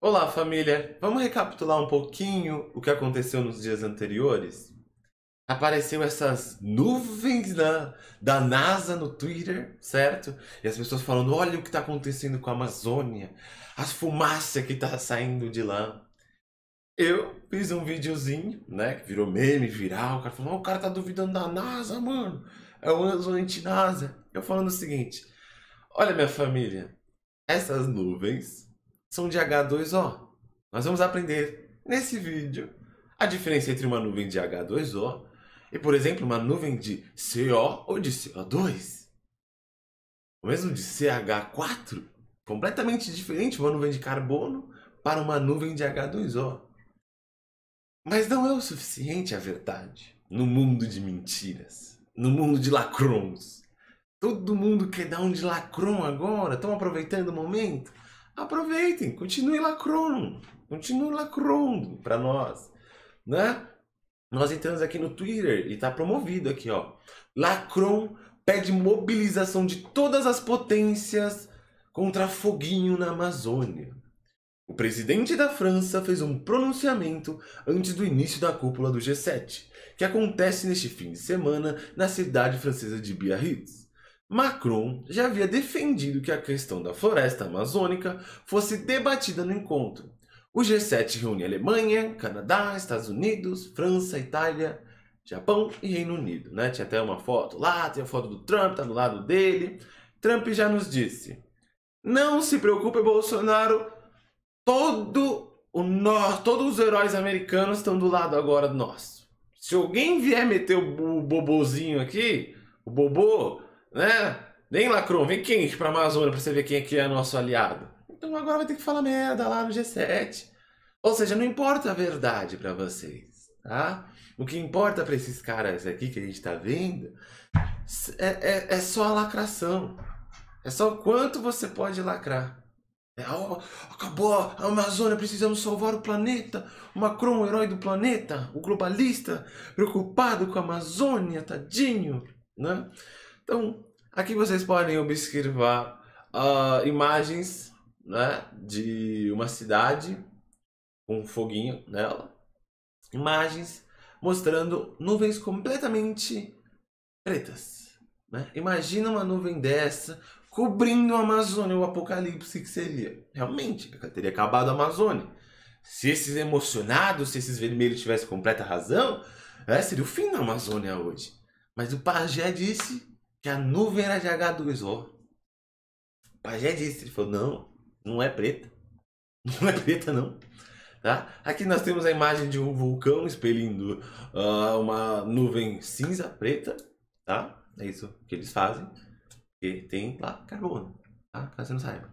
Olá, família! Vamos recapitular um pouquinho o que aconteceu nos dias anteriores? Apareceu essas nuvens da NASA no Twitter, certo? E as pessoas falando, olha o que está acontecendo com a Amazônia, as fumaças que tá saindo de lá. Eu fiz um videozinho, né, que virou meme, viral, o cara falou, o cara tá duvidando da NASA, mano. É o anti-NASA. Eu falando o seguinte, olha minha família, essas nuvens são de H2O. Nós vamos aprender nesse vídeo a diferença entre uma nuvem de H2O e, por exemplo, uma nuvem de CO ou de CO2. O mesmo de CH4, completamente diferente uma nuvem de carbono para uma nuvem de H2O. Mas não é o suficiente a verdade no mundo de mentiras, no mundo de lacrons. Todo mundo quer dar um de lacron agora, estão aproveitando o momento? Aproveitem, continue lacrando para nós, né? Nós entramos aqui no Twitter e tá promovido aqui, ó. Lacron pede mobilização de todas as potências contra foguinho na Amazônia. O presidente da França fez um pronunciamento antes do início da cúpula do G7, que acontece neste fim de semana na cidade francesa de Biarritz. Macron já havia defendido que a questão da floresta amazônica fosse debatida no encontro. O G7 reúne Alemanha, Canadá, Estados Unidos, França, Itália, Japão e Reino Unido. Né? Tinha até uma foto lá, tem a foto do Trump, tá do lado dele. Trump já nos disse, não se preocupe, Bolsonaro, todos os heróis americanos estão do lado agora nosso. Se alguém vier meter o bobozinho aqui, o bobô, né? Nem Lacron, vem quente pra Amazônia pra você ver quem aqui é nosso aliado. Então agora vai ter que falar merda lá no G7. Ou seja, não importa a verdade pra vocês, tá? O que importa pra esses caras aqui que a gente tá vendo é só a lacração. É só o quanto você pode lacrar. Acabou a Amazônia, precisamos salvar o planeta. O Macron, o herói do planeta, o globalista, preocupado com a Amazônia, tadinho, né? Então, aqui vocês podem observar imagens, né, de uma cidade com um foguinho nela. Imagens mostrando nuvens completamente pretas. Né? Imagina uma nuvem dessa cobrindo a Amazônia, o apocalipse que seria. Realmente, teria acabado a Amazônia. Se esses emocionados, se esses vermelhos tivessem completa razão, seria o fim da Amazônia hoje. Mas o pajé disse que a nuvem era de H2O. O pajé disse, ele falou, não, não é preta. Não é preta, não. Tá? Aqui nós temos a imagem de um vulcão expelindo uma nuvem cinza, preta. Tá? É isso que eles fazem. Porque tem lá carbono, tá? Caso você não saiba.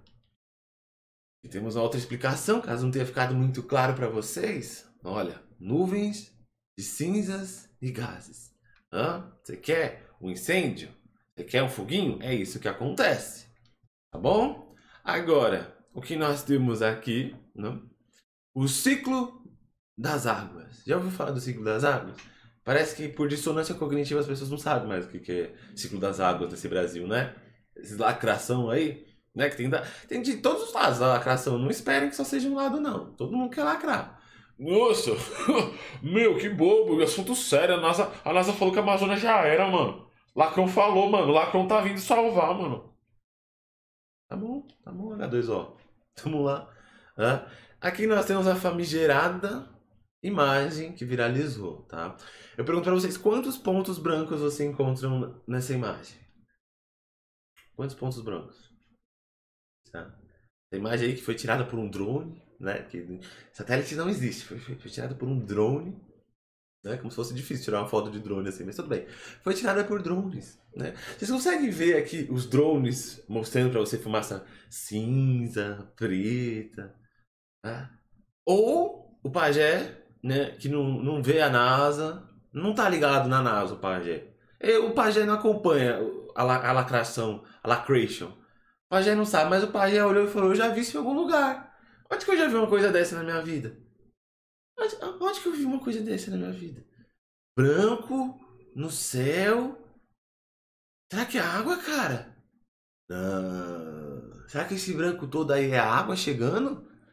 E temos uma outra explicação, caso não tenha ficado muito claro para vocês. Olha, nuvens de cinzas e gases. Você quer um incêndio? Você quer um foguinho? É isso que acontece. Tá bom? Agora, o que nós temos aqui, né? O ciclo das águas. Já ouviu falar do ciclo das águas? Parece que por dissonância cognitiva as pessoas não sabem mais o que é ciclo das águas nesse Brasil, né? Essa lacração aí, né? Que tem de todos os lados a lacração. Não esperem que só seja um lado, não. Todo mundo quer lacrar. Nossa, meu, que bobo, assunto sério. A NASA falou que a Amazônia já era, mano. Lacrão falou, mano. Lacrão tá vindo salvar, mano. Tá bom, H2O. Tamo lá. Aqui nós temos a famigerada imagem que viralizou, tá? Eu pergunto pra vocês, quantos pontos brancos você encontram nessa imagem? Quantos pontos brancos? Tá? Essa imagem aí que foi tirada por um drone, né? Que satélite não existe, foi tirada por um drone, né? Como se fosse difícil tirar uma foto de drone assim, mas tudo bem. Foi tirada por drones, né? Vocês conseguem ver aqui os drones mostrando pra você fumaça cinza, preta, tá? Ou o pajé, né, que não vê a NASA, não tá ligado na NASA, o pajé. O pajé não acompanha a lacração, a lacration. O pajé não sabe, mas o pajé olhou e falou, eu já vi isso em algum lugar. Onde que eu já vi uma coisa dessa na minha vida? Onde que eu vi uma coisa dessa na minha vida? Branco, no céu. Será que é água, cara? Não. Será que esse branco todo aí é água chegando?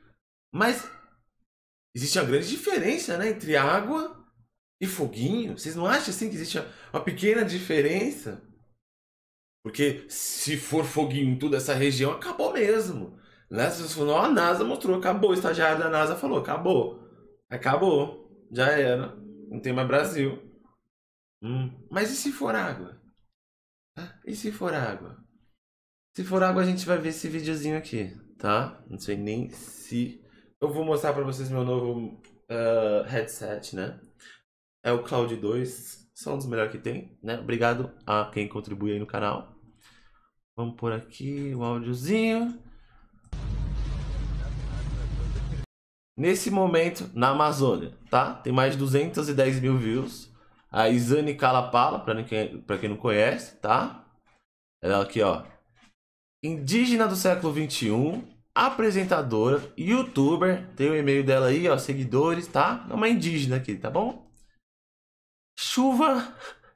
Mas existe uma grande diferença, né, entre água e foguinho. Vocês não acham assim que existe uma pequena diferença? Porque se for foguinho em toda essa região, acabou mesmo. Né? Se você falou, a NASA mostrou, acabou. O estagiário da NASA falou, acabou. Acabou. Já era. Não tem mais Brasil. Mas e se for água? E se for água? Se for água, a gente vai ver esse videozinho aqui, tá? Não sei nem se... Eu vou mostrar pra vocês meu novo headset, né? É o Cloud 2. São um dos melhores que tem, né? Obrigado a quem contribui aí no canal. Vamos por aqui o áudiozinho. Nesse momento, na Amazônia, tá? Tem mais de 210 mil views. A Isane Calapala, pra quem não conhece, tá? Ela aqui, ó. Indígena do século XXI, apresentadora, youtuber. Tem o e-mail dela aí, ó, seguidores, tá? É uma indígena aqui, tá bom? Chuva.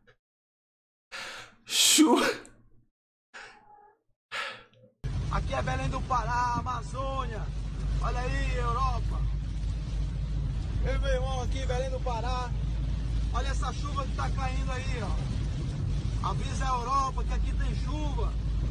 Aqui é Belém do Pará, Amazônia. Olha aí, Europa. Eu e meu irmão aqui, Belém do Pará. Olha essa chuva que tá caindo aí, ó. Avisa a Europa que aqui tem chuva.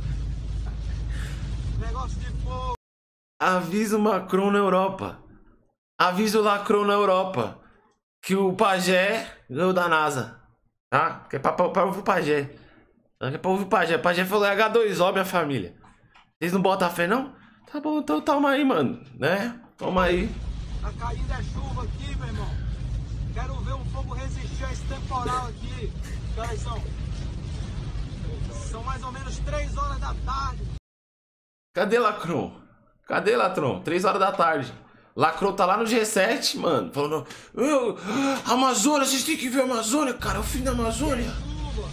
Negócio de fogo. Avisa o Macron na Europa. Avisa o Lacron na Europa. Que o pajé ganhou da NASA. Tá? Que é pra ouvir o pajé. É pra ouvir o pajé. O pajé falou H2O, minha família. Vocês não botam fé, não? Tá bom, então toma aí, mano. Né? Toma aí. Tá caindo a chuva aqui, meu irmão. Quero ver um fogo resistir a esse temporal aqui. Que horas são? São mais ou menos 3 horas da tarde. Cadê Lacron? Cadê Lacron? 3 horas da tarde. Lacron tá lá no G7, mano. Falando, Amazônia, vocês têm que ver a Amazônia, cara. O fim da Amazônia. Chuva.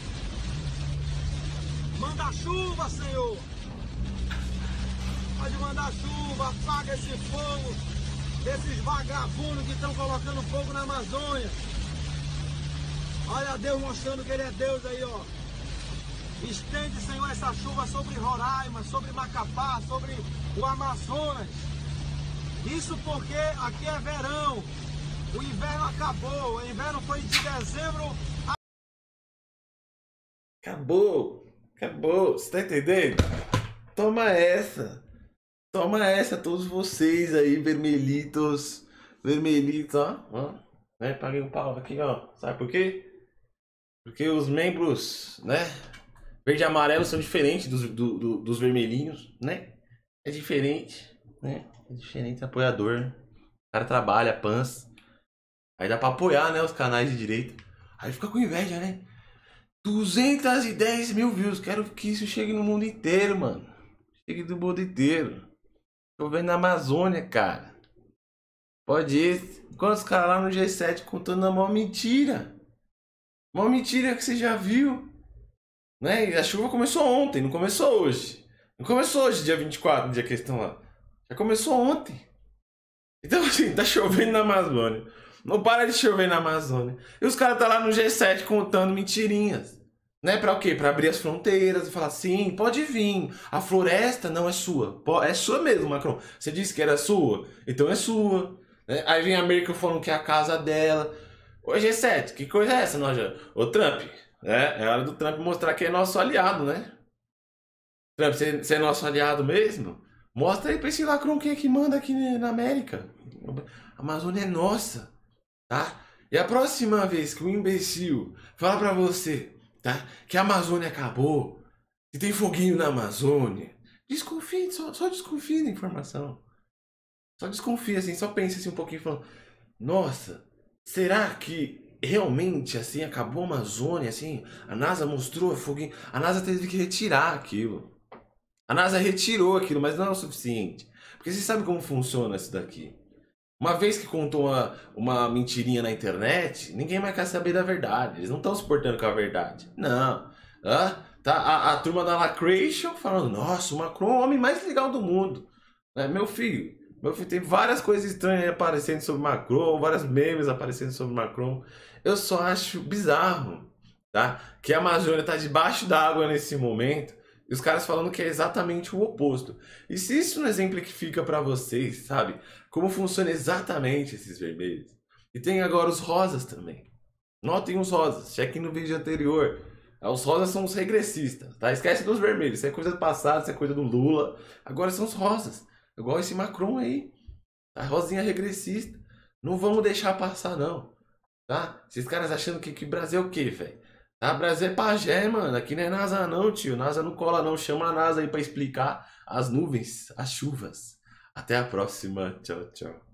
Manda chuva, Senhor. Pode mandar chuva, apaga esse fogo desses vagabundos que estão colocando fogo na Amazônia. Olha Deus mostrando que Ele é Deus aí, ó. Estende, Senhor, essa chuva sobre Roraima, sobre Macapá, sobre o Amazonas. Isso porque aqui é verão. O inverno acabou. O inverno foi de dezembro a... Acabou. Acabou. Você tá entendendo? Toma essa. Toma essa, todos vocês aí, vermelhitos. Vermelhitos, ó. Né? Paguei um pau aqui, ó. Sabe por quê? Porque os membros, né? Verde e amarelo são diferentes dos vermelhinhos, né? É diferente, né? É diferente, apoiador. O cara trabalha, pans. Aí dá pra apoiar, né? Os canais de direita. Aí fica com inveja, né? 210 mil views. Quero que isso chegue no mundo inteiro, mano. Chegue do mundo inteiro. Tô vendo na Amazônia, cara. Pode ir. Quantos caras lá no G7 contando a maior mentira? Maior mentira que você já viu. Né? E a chuva começou ontem, não começou hoje. Não começou hoje, dia 24, dia que eles estão lá. Já começou ontem. Então, assim, tá chovendo na Amazônia. Não para de chover na Amazônia. E os caras tá lá no G7 contando mentirinhas. Né? Pra o quê? Pra abrir as fronteiras e falar assim, pode vir. A floresta não é sua. É sua mesmo, Macron. Você disse que era sua? Então é sua. Né? Aí vem a Merkel falando que é a casa dela. Ô G7, que coisa é essa, Noja? Ô Trump, é hora do Trump mostrar que é nosso aliado, né? Trump, você é nosso aliado mesmo? Mostra aí pra esse Lacron quem é que manda aqui na América. A Amazônia é nossa, tá? E a próxima vez que um imbecil fala pra você, tá? Que a Amazônia acabou, que tem foguinho na Amazônia, desconfie, só desconfie da informação. Só desconfie assim, só pense assim um pouquinho falando, nossa, será que realmente assim acabou a Amazônia, assim? A NASA mostrou foguinho, a NASA teve que retirar aquilo. A NASA retirou aquilo, mas não é o suficiente. Porque você sabe como funciona isso daqui. Uma vez que contou uma mentirinha na internet, ninguém mais quer saber da verdade. Eles não estão se portando com a verdade. Não. Tá a turma da Lacration falando, nossa, o Macron é o homem mais legal do mundo. Meu filho, tem várias coisas estranhas aparecendo sobre o Macron, várias memes aparecendo sobre o Macron. Eu só acho bizarro, tá? Que a Amazônia está debaixo d'água nesse momento. E os caras falando que é exatamente o oposto. E se isso não exemplifica pra vocês, sabe? Como funciona exatamente esses vermelhos. E tem agora os rosas também. Notem os rosas, chequem no vídeo anterior. Os rosas são os regressistas, tá? Esquece dos vermelhos, isso é coisa do passado, isso é coisa do Lula. Agora são os rosas, igual esse Macron aí. A rosinha regressista. Não vamos deixar passar, não. Tá? Esses caras achando que Brasil é o quê, velho? Tá? Brasil é pajé, mano. Aqui não é NASA não, tio. NASA não cola não. Chama a NASA aí pra explicar as nuvens, as chuvas. Até a próxima. Tchau, tchau.